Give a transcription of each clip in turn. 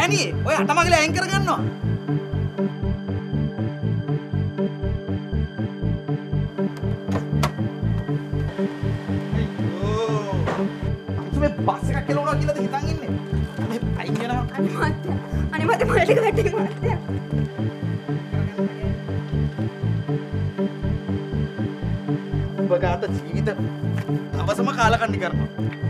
මෑණියේ ඔය අටමගල අයින් කරගන්නවා. මේ බස් එකක් කෙලවනවා කියලාද හිතන් ඉන්නේ? මේ අයින් වෙනවා. අනේ මට මොලේක වැටේ මහත්තයා. ඔබ ගාත ජීවිත අවසම කාලකන්ණි කරනවා.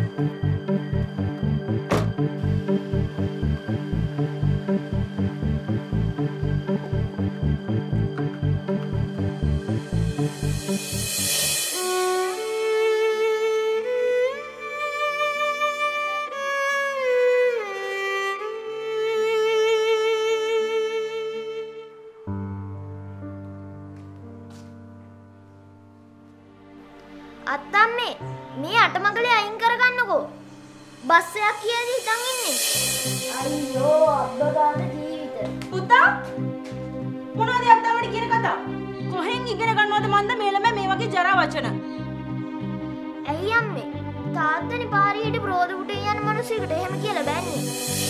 අත්තම්මේ මේ අටමගලේ අයින් කරගන්නකෝ. බස් එකක් කියලා හිතන් ඉන්නේ. අයියෝ අබ්බගාන ජීවිත. පුතා මොනවද අත්තම්මට කියන කතා? කොහෙන් ඉගෙන ගන්නවද මන්ද මේ ළමයා මේ වගේ ජරා වචන? ඇයි අම්මේ? තාත්තනි පාරේ හිටි බ්‍රෝද උටේ යන මිනිහෙකුට එහෙම කියලා බෑනේ.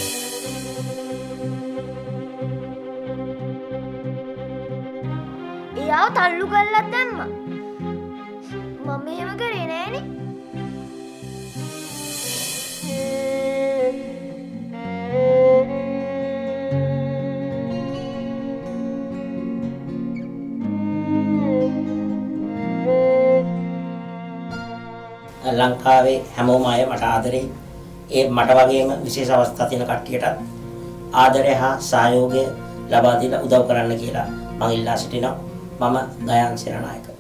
එයාව තල්ලු කරලා දැම්මා. මම එහෙම කරේ නෑනේ. ලංකාවේ හැමෝම අය මට ආදරෙයි. ඒ මට වගේම විශේෂ අවස්ථා තියෙන කට්ටියට ආදරය හා සහයෝගය ලබා දීලා උදව් කරන්න කියලා මම ඉල්ලා සිටිනවා. මම දයාන් සේනානායක.